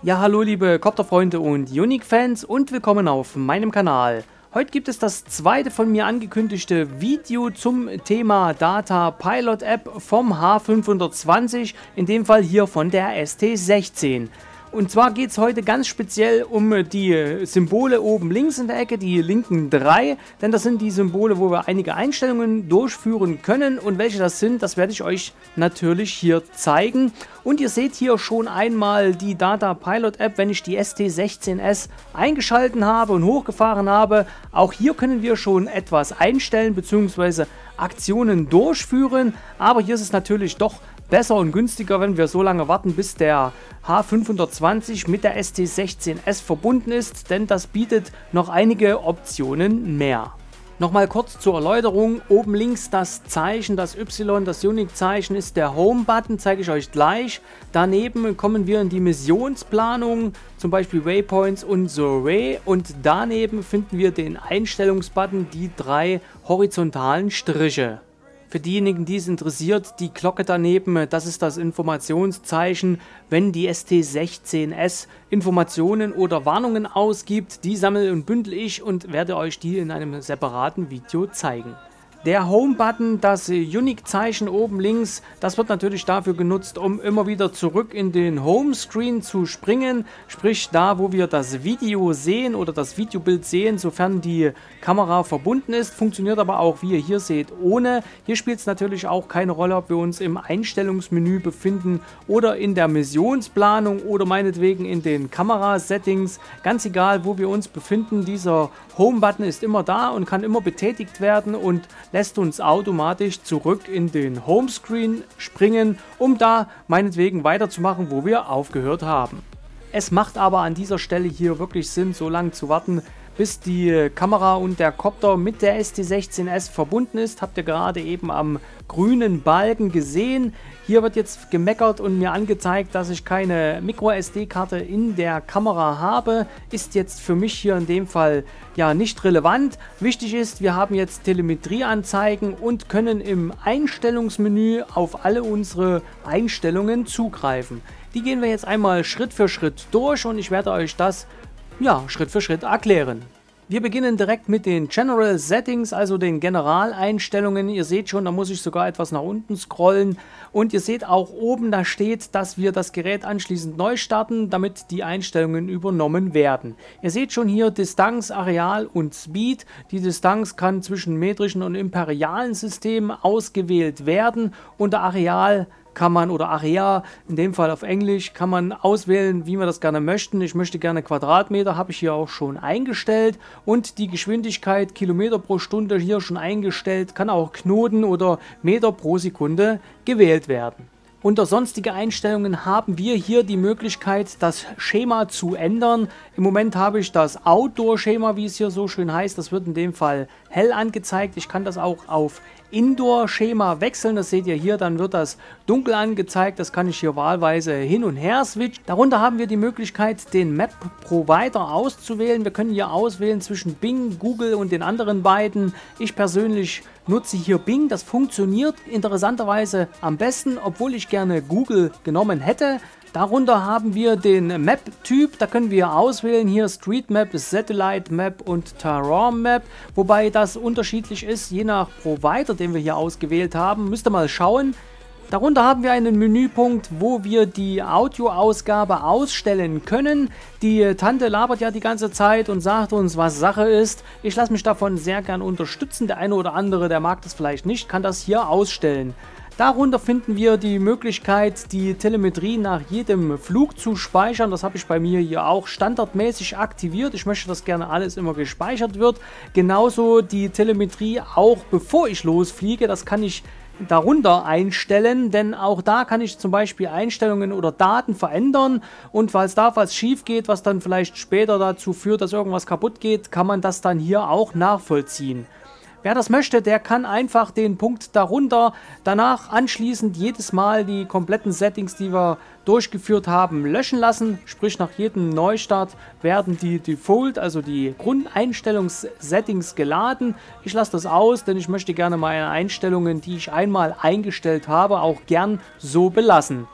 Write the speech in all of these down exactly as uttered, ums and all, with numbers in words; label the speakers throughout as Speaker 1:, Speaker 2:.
Speaker 1: Ja, hallo liebe Copter-Freunde und Unique-Fans und willkommen auf meinem Kanal. Heute gibt es das zweite von mir angekündigte Video zum Thema Data Pilot App vom H fünfhundertzwanzig, in dem Fall hier von der S T sechzehn. Und zwar geht es heute ganz speziell um die Symbole oben links in der Ecke, die linken drei, denn das sind die Symbole, wo wir einige Einstellungen durchführen können, und welche das sind, das werde ich euch natürlich hier zeigen. Und ihr seht hier schon einmal die Data Pilot App, wenn ich die S T sechzehn S eingeschalten habe und hochgefahren habe. Auch hier können wir schon etwas einstellen bzw. Aktionen durchführen, aber hier ist es natürlich doch besser und günstiger, wenn wir so lange warten, bis der H fünfhundertzwanzig mit der S T sechzehn S verbunden ist, denn das bietet noch einige Optionen mehr. Nochmal kurz zur Erläuterung: Oben links das Zeichen, das Y, das Unique-Zeichen ist der Home-Button, zeige ich euch gleich. Daneben kommen wir in die Missionsplanung, zum Beispiel Waypoints und Survey, und daneben finden wir den Einstellungsbutton, die drei horizontalen Striche. Für diejenigen, die es interessiert, die Glocke daneben, das ist das Informationszeichen, wenn die S T sechzehn S Informationen oder Warnungen ausgibt. Die sammle und bündel ich und werde euch die in einem separaten Video zeigen. Der Home-Button, das Unique-Zeichen oben links, das wird natürlich dafür genutzt, um immer wieder zurück in den Homescreen zu springen. Sprich, da wo wir das Video sehen oder das Videobild sehen, sofern die Kamera verbunden ist. Funktioniert aber auch, wie ihr hier seht, ohne. Hier spielt es natürlich auch keine Rolle, ob wir uns im Einstellungsmenü befinden oder in der Missionsplanung oder meinetwegen in den Kamerasettings. Ganz egal, wo wir uns befinden, dieser Home-Button ist immer da und kann immer betätigt werden und lässt uns automatisch zurück in den Homescreen springen, um da meinetwegen weiterzumachen, wo wir aufgehört haben. Es macht aber an dieser Stelle hier wirklich Sinn, so lange zu warten, bis die Kamera und der Copter mit der S T sechzehn S verbunden ist. Habt ihr gerade eben am grünen Balken gesehen. Hier wird jetzt gemeckert und mir angezeigt, dass ich keine Micro S D-Karte in der Kamera habe. Ist jetzt für mich hier in dem Fall ja nicht relevant. Wichtig ist, wir haben jetzt Telemetrieanzeigen und können im Einstellungsmenü auf alle unsere Einstellungen zugreifen. Die gehen wir jetzt einmal Schritt für Schritt durch und ich werde euch das ja, Schritt für Schritt erklären. Wir beginnen direkt mit den General Settings, also den Generaleinstellungen. Ihr seht schon, da muss ich sogar etwas nach unten scrollen. Und ihr seht auch oben, da steht, dass wir das Gerät anschließend neu starten, damit die Einstellungen übernommen werden. Ihr seht schon hier Distanz, Areal und Speed. Die Distanz kann zwischen metrischen und imperialen Systemen ausgewählt werden. Unter Areal kann man, oder Area, in dem Fall auf Englisch, kann man auswählen, wie wir das gerne möchten. Ich möchte gerne Quadratmeter, habe ich hier auch schon eingestellt, und die Geschwindigkeit Kilometer pro Stunde hier schon eingestellt, kann auch Knoten oder Meter pro Sekunde gewählt werden. Unter sonstige Einstellungen haben wir hier die Möglichkeit, das Schema zu ändern. Im Moment habe ich das Outdoor-Schema, wie es hier so schön heißt. Das wird in dem Fall hell angezeigt. Ich kann das auch auf Indoor-Schema wechseln. Das seht ihr hier, dann wird das dunkel angezeigt. Das kann ich hier wahlweise hin und her switchen. Darunter haben wir die Möglichkeit, den Map-Provider auszuwählen. Wir können hier auswählen zwischen Bing, Google und den anderen beiden. Ich persönlich nutze hier Bing. Das funktioniert interessanterweise am besten, obwohl ich gerne Google genommen hätte. Darunter haben wir den Map-Typ, da können wir auswählen hier Street Map, Satellite Map und Terrain Map, wobei das unterschiedlich ist, je nach Provider, den wir hier ausgewählt haben. Müsst ihr mal schauen. Darunter haben wir einen Menüpunkt, wo wir die Audioausgabe ausstellen können. Die Tante labert ja die ganze Zeit und sagt uns, was Sache ist. Ich lasse mich davon sehr gern unterstützen. Der eine oder andere, der mag das vielleicht nicht, kann das hier ausstellen. Darunter finden wir die Möglichkeit, die Telemetrie nach jedem Flug zu speichern. Das habe ich bei mir hier auch standardmäßig aktiviert. Ich möchte, dass gerne alles immer gespeichert wird. Genauso die Telemetrie auch bevor ich losfliege. Das kann ich darunter einstellen, denn auch da kann ich zum Beispiel Einstellungen oder Daten verändern, und falls da was schief geht, was dann vielleicht später dazu führt, dass irgendwas kaputt geht, kann man das dann hier auch nachvollziehen. Wer das möchte, der kann einfach den Punkt darunter danach anschließend jedes Mal die kompletten Settings, die wir durchgeführt haben, löschen lassen. Sprich, nach jedem Neustart werden die Default, also die Grundeinstellungssettings geladen. Ich lasse das aus, denn ich möchte gerne meine Einstellungen, die ich einmal eingestellt habe, auch gern so belassen.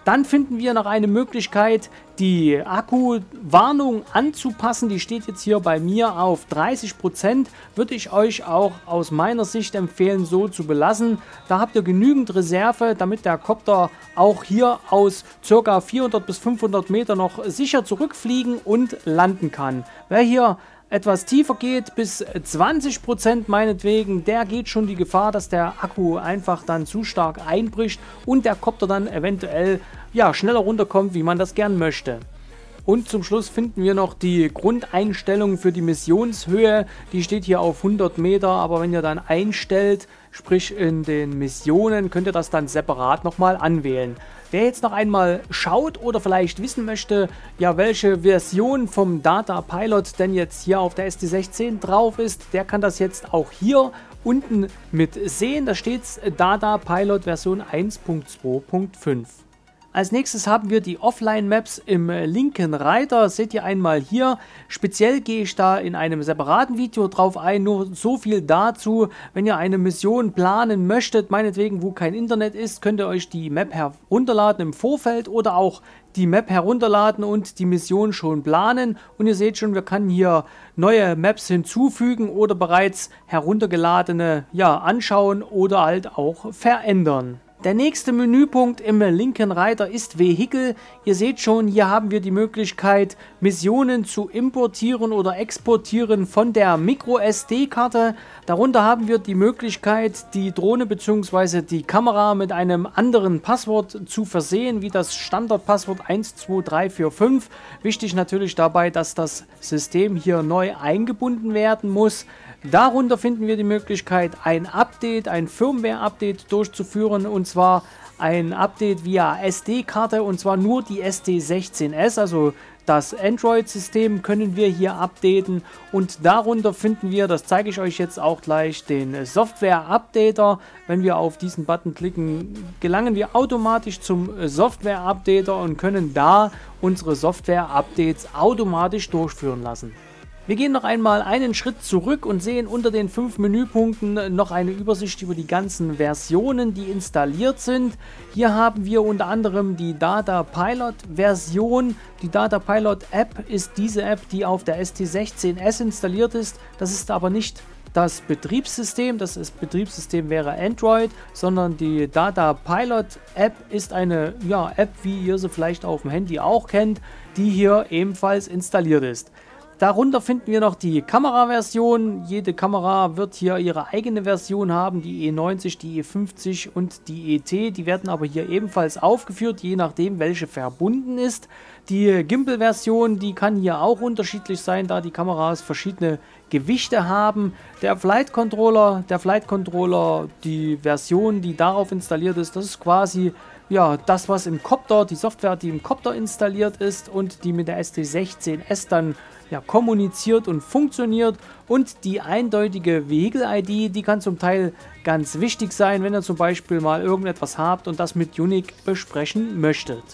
Speaker 1: Dann finden wir noch eine Möglichkeit, die Akkuwarnung anzupassen. Die steht jetzt hier bei mir auf dreißig Prozent. Würde ich euch auch aus meiner Sicht empfehlen, so zu belassen. Da habt ihr genügend Reserve, damit der Kopter auch hier aus ca. vierhundert bis fünfhundert Meter noch sicher zurückfliegen und landen kann. Wer hier etwas tiefer geht, bis zwanzig Prozent meinetwegen, der geht schon die Gefahr, dass der Akku einfach dann zu stark einbricht und der Kopter dann eventuell ja, schneller runterkommt, wie man das gern möchte. Und zum Schluss finden wir noch die Grundeinstellung für die Missionshöhe. Die steht hier auf hundert Meter, aber wenn ihr dann einstellt, sprich in den Missionen, könnt ihr das dann separat nochmal anwählen. Wer jetzt noch einmal schaut oder vielleicht wissen möchte, ja, welche Version vom Data Pilot denn jetzt hier auf der S T sechzehn drauf ist, der kann das jetzt auch hier unten mit sehen. Da steht Data Pilot Version eins Punkt zwei Punkt fünf. Als nächstes haben wir die Offline-Maps im linken Reiter. Seht ihr einmal hier. Speziell gehe ich da in einem separaten Video drauf ein. Nur so viel dazu. Wenn ihr eine Mission planen möchtet, meinetwegen wo kein Internet ist, könnt ihr euch die Map herunterladen im Vorfeld oder auch die Map herunterladen und die Mission schon planen. Und ihr seht schon, wir können hier neue Maps hinzufügen oder bereits heruntergeladene ja, anschauen oder halt auch verändern. Der nächste Menüpunkt im linken Reiter ist Vehikel. Ihr seht schon, hier haben wir die Möglichkeit, Missionen zu importieren oder exportieren von der Micro S D-Karte. Darunter haben wir die Möglichkeit, die Drohne bzw. die Kamera mit einem anderen Passwort zu versehen, wie das Standardpasswort eins zwei drei vier fünf. Wichtig natürlich dabei, dass das System hier neu eingebunden werden muss. Darunter finden wir die Möglichkeit, ein Update, ein Firmware-Update durchzuführen, und zwar ein Update via S D-Karte, und zwar nur die S T sechzehn S, also das Android-System können wir hier updaten, und darunter finden wir, das zeige ich euch jetzt auch gleich, den Software-Updater. Wenn wir auf diesen Button klicken, gelangen wir automatisch zum Software-Updater und können da unsere Software-Updates automatisch durchführen lassen. Wir gehen noch einmal einen Schritt zurück und sehen unter den fünf Menüpunkten noch eine Übersicht über die ganzen Versionen, die installiert sind. Hier haben wir unter anderem die Data Pilot Version. Die Data Pilot App ist diese App, die auf der S T sechzehn S installiert ist. Das ist aber nicht das Betriebssystem, das ist, Betriebssystem wäre Android, sondern die Data Pilot App ist eine ja, App, wie ihr sie vielleicht auf dem Handy auch kennt, die hier ebenfalls installiert ist. Darunter finden wir noch die Kameraversion. Jede Kamera wird hier ihre eigene Version haben, die E neunzig, die E fünfzig und die E T. Die werden aber hier ebenfalls aufgeführt, je nachdem welche verbunden ist. Die Gimbal-Version, die kann hier auch unterschiedlich sein, da die Kameras verschiedene Gewichte haben. Der Flight Controller, der Flight Controller, die Version, die darauf installiert ist, das ist quasi ja, das, was im Kopter, die Software, die im Kopter installiert ist und die mit der S T sechzehn S dann ja, kommuniziert und funktioniert. Und die eindeutige Vehicle-I D, die kann zum Teil ganz wichtig sein, wenn ihr zum Beispiel mal irgendetwas habt und das mit Unique besprechen möchtet.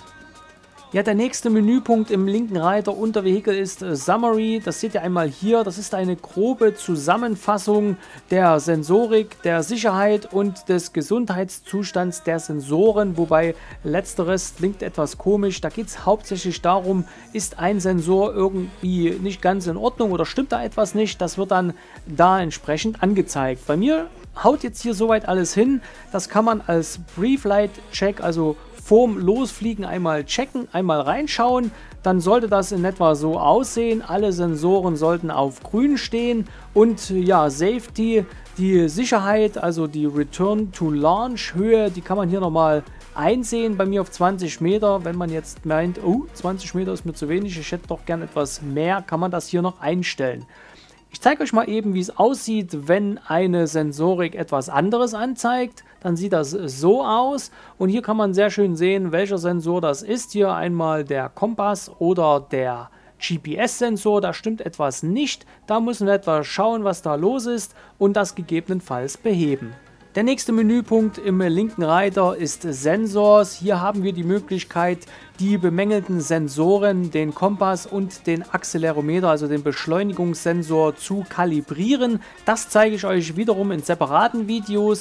Speaker 1: Ja, der nächste Menüpunkt im linken Reiter unter Vehicle ist äh, Summary. Das seht ihr einmal hier. Das ist eine grobe Zusammenfassung der Sensorik, der Sicherheit und des Gesundheitszustands der Sensoren, wobei letzteres klingt etwas komisch. Da geht es hauptsächlich darum, ist ein Sensor irgendwie nicht ganz in Ordnung oder stimmt da etwas nicht. Das wird dann da entsprechend angezeigt. Bei mir haut jetzt hier soweit alles hin. Das kann man als Pre-Flight-Check, also vorm Losfliegen einmal checken, einmal reinschauen, dann sollte das in etwa so aussehen. Alle Sensoren sollten auf grün stehen und ja, Safety, die Sicherheit, also die Return to Launch Höhe, die kann man hier nochmal einsehen, bei mir auf zwanzig Meter. Wenn man jetzt meint, oh, zwanzig Meter ist mir zu wenig, ich hätte doch gern etwas mehr, kann man das hier noch einstellen. Ich zeige euch mal eben, wie es aussieht, wenn eine Sensorik etwas anderes anzeigt. Dann sieht das so aus. Und hier kann man sehr schön sehen, welcher Sensor das ist. Hier einmal der Kompass oder der G P S-Sensor. Da stimmt etwas nicht. Da müssen wir etwas schauen, was da los ist und das gegebenenfalls beheben. Der nächste Menüpunkt im linken Reiter ist Sensors. Hier haben wir die Möglichkeit, die bemängelten Sensoren, den Kompass und den Accelerometer, also den Beschleunigungssensor, zu kalibrieren. Das zeige ich euch wiederum in separaten Videos.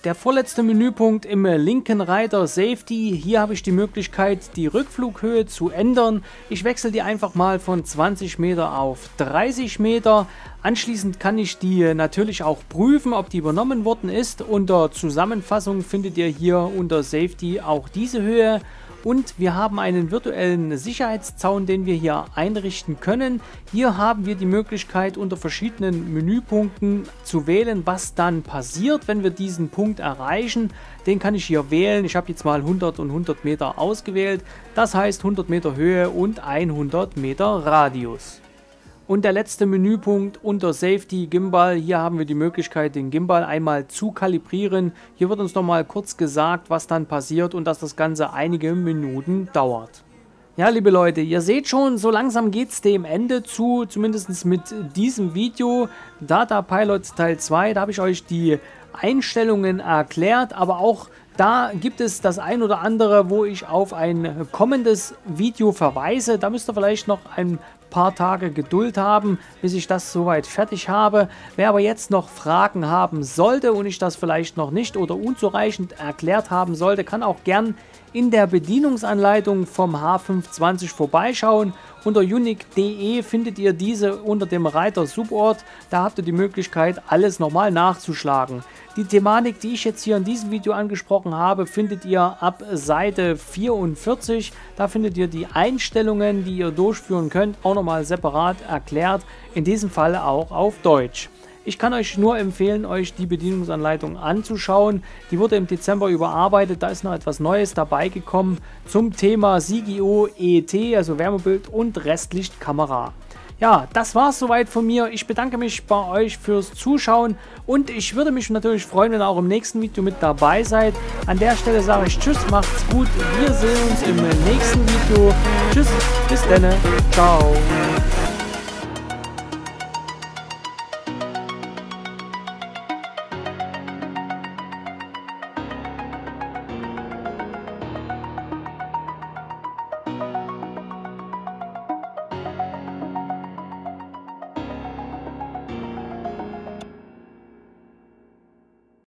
Speaker 1: Der vorletzte Menüpunkt im linken Reiter Safety. Hier habe ich die Möglichkeit, die Rückflughöhe zu ändern. Ich wechsle die einfach mal von zwanzig Meter auf dreißig Meter. Anschließend kann ich die natürlich auch prüfen, ob die übernommen worden ist. Unter Zusammenfassung findet ihr hier unter Safety auch diese Höhe. Und wir haben einen virtuellen Sicherheitszaun, den wir hier einrichten können. Hier haben wir die Möglichkeit, unter verschiedenen Menüpunkten zu wählen, was dann passiert, wenn wir diesen Punkt erreichen. Den kann ich hier wählen. Ich habe jetzt mal hundert und hundert Meter ausgewählt. Das heißt hundert Meter Höhe und hundert Meter Radius. Und der letzte Menüpunkt unter Safety Gimbal, hier haben wir die Möglichkeit, den Gimbal einmal zu kalibrieren. Hier wird uns nochmal kurz gesagt, was dann passiert und dass das Ganze einige Minuten dauert. Ja, liebe Leute, ihr seht schon, so langsam geht es dem Ende zu, zumindest mit diesem Video. Data Pilot Teil zwei, da habe ich euch die Einstellungen erklärt, aber auch da gibt es das ein oder andere, wo ich auf ein kommendes Video verweise. Da müsst ihr vielleicht noch ein paar Tage Geduld haben, bis ich das soweit fertig habe. Wer aber jetzt noch Fragen haben sollte und ich das vielleicht noch nicht oder unzureichend erklärt haben sollte, kann auch gern in der Bedienungsanleitung vom H fünfhundertzwanzig vorbeischauen. Unter unique punkt de findet ihr diese unter dem Reiter Subort. Da habt ihr die Möglichkeit, alles nochmal nachzuschlagen. Die Thematik, die ich jetzt hier in diesem Video angesprochen habe, findet ihr ab Seite vierundvierzig. Da findet ihr die Einstellungen, die ihr durchführen könnt, auch nochmal separat erklärt. In diesem Fall auch auf Deutsch. Ich kann euch nur empfehlen, euch die Bedienungsanleitung anzuschauen. Die wurde im Dezember überarbeitet, da ist noch etwas Neues dabei gekommen zum Thema S I G I O E T, also Wärmebild und Restlichtkamera. Ja, das war es soweit von mir. Ich bedanke mich bei euch fürs Zuschauen und ich würde mich natürlich freuen, wenn ihr auch im nächsten Video mit dabei seid. An der Stelle sage ich Tschüss, macht's gut. Wir sehen uns im nächsten Video. Tschüss, bis dann. Ciao.